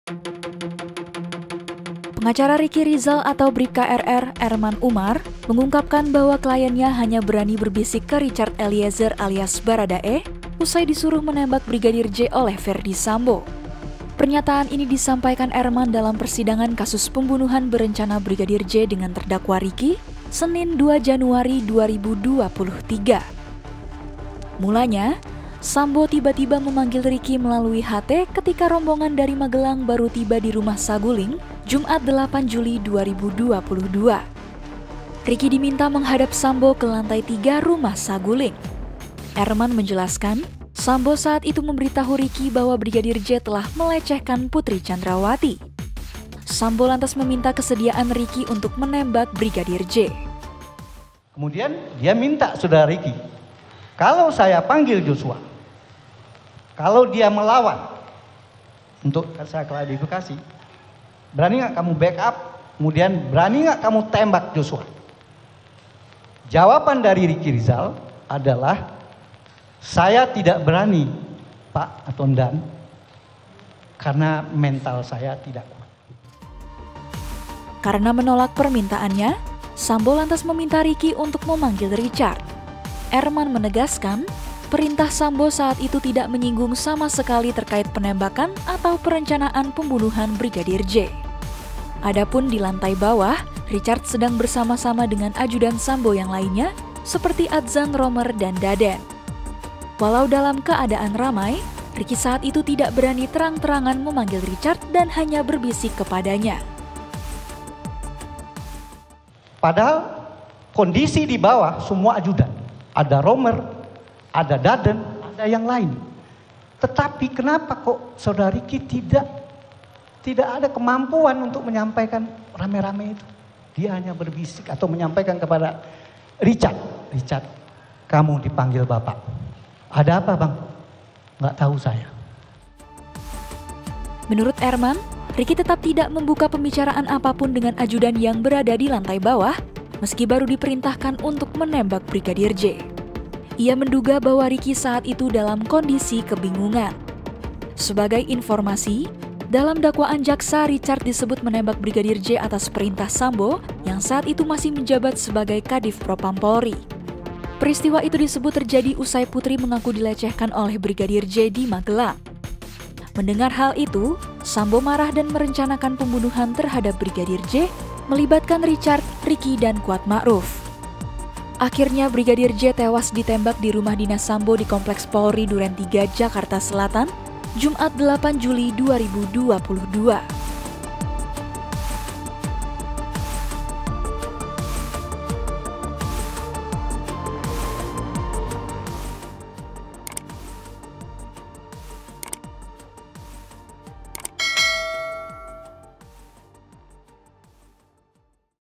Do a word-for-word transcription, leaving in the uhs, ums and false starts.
Pengacara Ricky Rizal atau Bribka R R, Erman Umar, mengungkapkan bahwa kliennya hanya berani berbisik ke Richard Eliezer alias Baradae usai disuruh menembak Brigadir J oleh Verdi Sambo. Pernyataan ini disampaikan Erman dalam persidangan kasus pembunuhan berencana Brigadir J dengan terdakwa Ricky, Senin dua Januari dua ribu dua puluh tiga. Mulanya, Sambo tiba-tiba memanggil Ricky melalui H T ketika rombongan dari Magelang baru tiba di rumah Saguling, Jumat delapan Juli dua ribu dua puluh dua. Ricky diminta menghadap Sambo ke lantai tiga rumah Saguling. Erman menjelaskan, Sambo saat itu memberitahu Ricky bahwa Brigadir J telah melecehkan Putri Chandrawati. Sambo lantas meminta kesediaan Ricky untuk menembak Brigadir J. Kemudian dia minta saudara Ricky, kalau saya panggil Joshua, kalau dia melawan, untuk saya klarifikasi, berani nggak kamu backup, kemudian berani nggak kamu tembak Joshua? Jawaban dari Ricky Rizal adalah, saya tidak berani, Pak atau Dan, karena mental saya tidak kuat. Karena menolak permintaannya, Sambo lantas meminta Ricky untuk memanggil Richard. Erman menegaskan, perintah Sambo saat itu tidak menyinggung sama sekali terkait penembakan atau perencanaan pembunuhan Brigadir J. Adapun di lantai bawah, Richard sedang bersama-sama dengan ajudan Sambo yang lainnya, seperti Adzan, Romer, dan Daden. Walau dalam keadaan ramai, Ricky saat itu tidak berani terang-terangan memanggil Richard dan hanya berbisik kepadanya. Padahal kondisi di bawah semua ajudan. Ada Romer, ada Daden, ada yang lain. Tetapi kenapa kok saudara Ricky tidak tidak ada kemampuan untuk menyampaikan rame-rame itu? Dia hanya berbisik atau menyampaikan kepada Richard, Richard, kamu dipanggil Bapak. Ada apa Bang? Nggak tahu saya. Menurut Erman, Ricky tetap tidak membuka pembicaraan apapun dengan ajudan yang berada di lantai bawah, meski baru diperintahkan untuk menembak Brigadir J. Ia menduga bahwa Ricky saat itu dalam kondisi kebingungan. Sebagai informasi, dalam dakwaan jaksa, Richard disebut menembak Brigadir J atas perintah Sambo yang saat itu masih menjabat sebagai Kadif Propam Polri. Peristiwa itu disebut terjadi usai Putri mengaku dilecehkan oleh Brigadir J di Magelang. Mendengar hal itu, Sambo marah dan merencanakan pembunuhan terhadap Brigadir J, melibatkan Richard, Ricky, dan Kuat Ma'ruf. Akhirnya Brigadir J tewas ditembak di rumah dinas Sambo di Kompleks Polri Duren tiga, Jakarta Selatan, Jumat delapan Juli dua ribu dua puluh dua.